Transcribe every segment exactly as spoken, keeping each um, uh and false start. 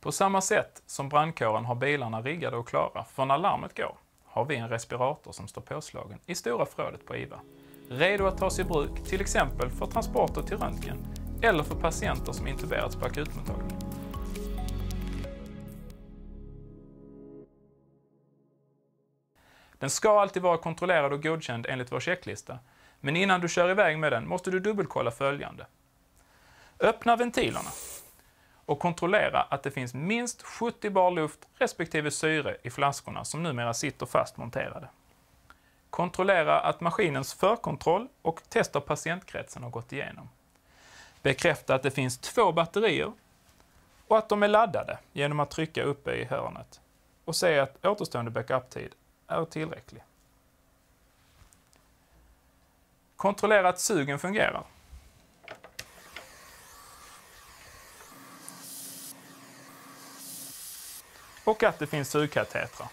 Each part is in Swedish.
På samma sätt som brandkåren har bilarna riggade och klara för när larmet går, har vi en respirator som står påslagen i stora förrådet på I V A. Redo att tas i bruk, till exempel för transporter till röntgen eller för patienter som intuberats på akutmottagningen. Den ska alltid vara kontrollerad och godkänd enligt vår checklista, men innan du kör iväg med den måste du dubbelkolla följande. Öppna ventilerna och kontrollera att det finns minst sjuttio bar luft respektive syre i flaskorna som numera sitter fast monterade. Kontrollera att maskinens förkontroll och test av patientkretsen har gått igenom. Bekräfta att det finns två batterier och att de är laddade genom att trycka uppe i hörnet och se att återstående backup-tid är tillräcklig. Kontrollera att sugen fungerar. Och att det finns sugkatetrar.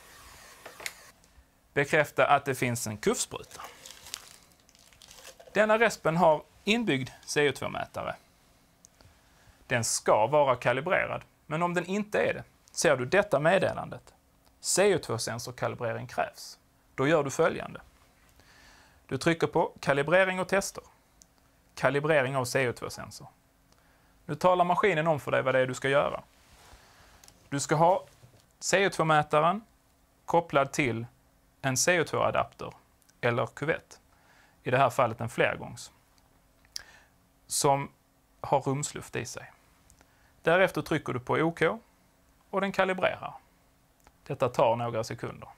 Bekräfta att det finns en kuffspruta. Denna respen har inbyggd C O två mätare. Den ska vara kalibrerad, men om den inte är det, ser du detta meddelandet. C O två sensorkalibrering krävs. Då gör du följande. Du trycker på kalibrering och tester. Kalibrering av C O två sensor. Nu talar maskinen om för dig vad det är du ska göra. Du ska ha C O två mätaren kopplad till en C O två adapter eller kuvett. I det här fallet en flergångs. Som har rumsluft i sig. Därefter trycker du på OK och den kalibrerar. Detta tar några sekunder.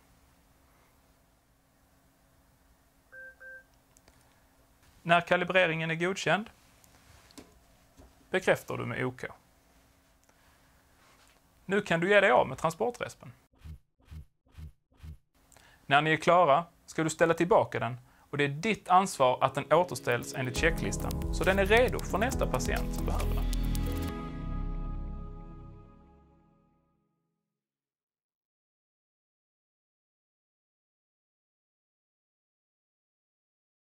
När kalibreringen är godkänd bekräftar du med OK. Nu kan du ge dig av med transportrespen. När ni är klara ska du ställa tillbaka den och det är ditt ansvar att den återställs enligt checklistan så den är redo för nästa patient som behöver den.